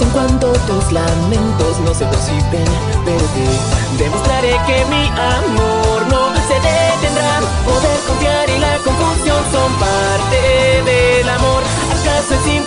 aun cuando tus lamentos no se perciben, pero te demostraré que mi amor no se detendrá. Poder confiar y la confusión son parte del amor. ¿Acaso es